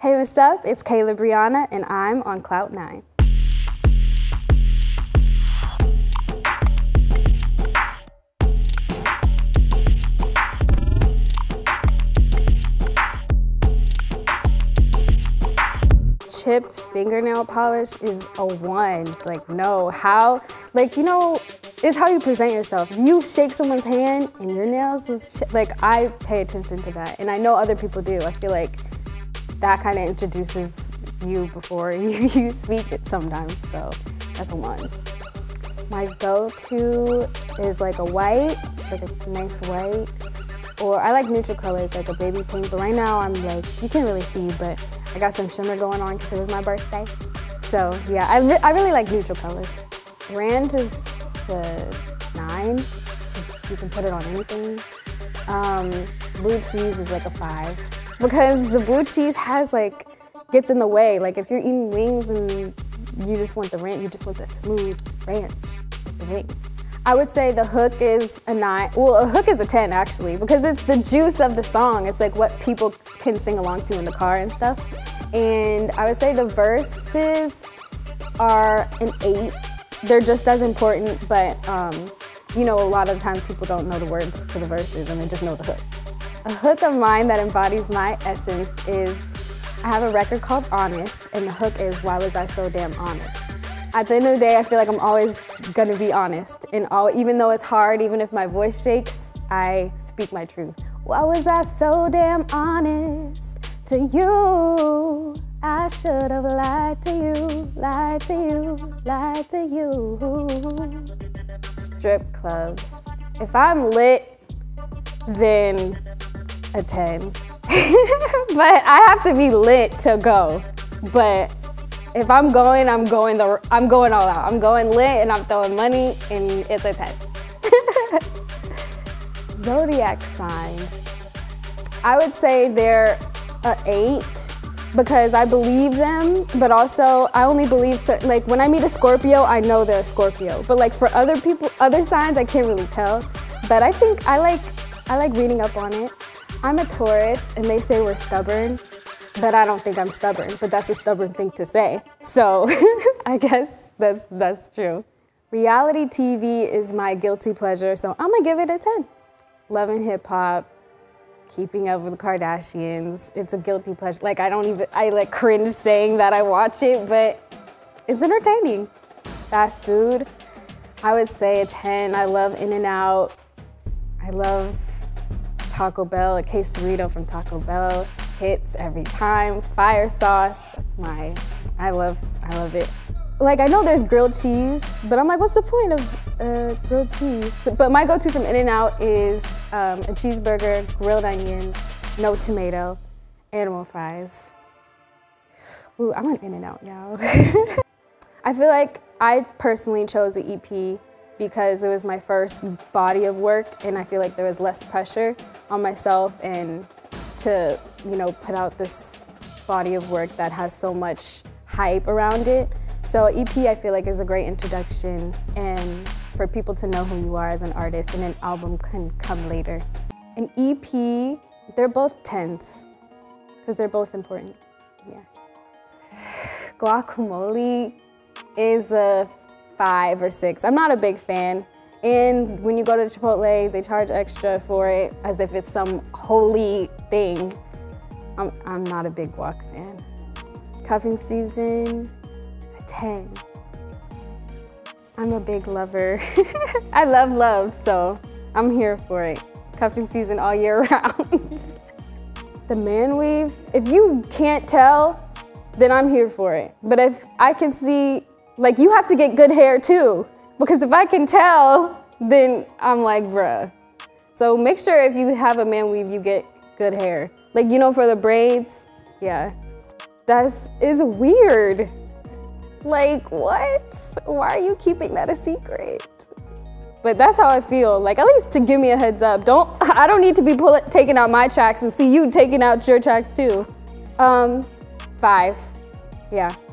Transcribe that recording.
Hey, what's up? It's Kayla Brianna, and I'm on Clout 9. Chipped fingernail polish is a 1. Like, no, how, like, you know, it's how you present yourself. If you shake someone's hand and your nails is like, I pay attention to that, and I know other people do. I feel like that kind of introduces you before you speak it sometimes, so that's a 1. My go-to is like a white, like a nice white, or I like neutral colors, like a baby pink, but right now I'm like, you can't really see, but I got some shimmer going on because it was my birthday. So yeah, I really like neutral colors. Ranch is a 9. You can put it on anything. Blue cheese is like a 5. Because the blue cheese has like, gets in the way. Like if you're eating wings and you just want the ranch, you just want the smooth ranch with the wing. I would say the hook is a 9. Well, a hook is a 10 actually, because it's the juice of the song. It's like what people can sing along to in the car and stuff. And I would say the verses are an 8. They're just as important, but you know, a lot of times people don't know the words to the verses and they just know the hook. A hook of mine that embodies my essence is, I have a record called Honest, and the hook is, why was I so damn honest? At the end of the day, I feel like I'm always gonna be honest, and even though it's hard, even if my voice shakes, I speak my truth. Why was I so damn honest to you? I should have lied to you, lied to you, lied to you. Strip clubs. If I'm lit, then a 10. But I have to be lit to go. But if I'm going, I'm going all out. I'm going lit and I'm throwing money and it's a 10. Zodiac signs. I would say they're a 8 because I believe them, but also I only believe certain, like when I meet a Scorpio, I know they're a Scorpio. But like for other people, other signs, I can't really tell. But I think I like reading up on it. I'm a Taurus and they say we're stubborn, but I don't think I'm stubborn, but that's a stubborn thing to say. So I guess that's true. Reality TV is my guilty pleasure, so I'm gonna give it a 10. Love and Hip Hop, Keeping Up with the Kardashians, it's a guilty pleasure. Like I like cringe saying that I watch it, but it's entertaining. Fast food, I would say a 10. I love In-N-Out. I love Taco Bell, a quesadilla from Taco Bell hits every time. Fire sauce, that's I love it. Like I know there's grilled cheese, but I'm like, what's the point of grilled cheese? But my go-to from In-N-Out is a cheeseburger, grilled onions, no tomato, animal fries. Ooh, I'm on In-N-Out now. I feel like I personally chose the EP because it was my first body of work, and I feel like there was less pressure on myself and to, you know, put out this body of work that has so much hype around it. So EP, I feel like, is a great introduction and for people to know who you are as an artist, and an album can come later. An EP, they're both 10s because they're both important, yeah. Guacamole is a 5 or 6. I'm not a big fan. And when you go to Chipotle, they charge extra for it as if it's some holy thing. I'm not a big guac fan. Cuffing season, a 10. I'm a big lover. I love love, so I'm here for it. Cuffing season all year round. The man weave, if you can't tell, then I'm here for it. But if I can see, like, you have to get good hair too, because if I can tell, then I'm like, bruh. So make sure if you have a man weave, you get good hair. Like, you know, for the braids, yeah. That is weird. Like, what? Why are you keeping that a secret? But that's how I feel. Like, at least to give me a heads up. I don't need to be taking out my tracks and see you taking out your tracks too. 5, yeah.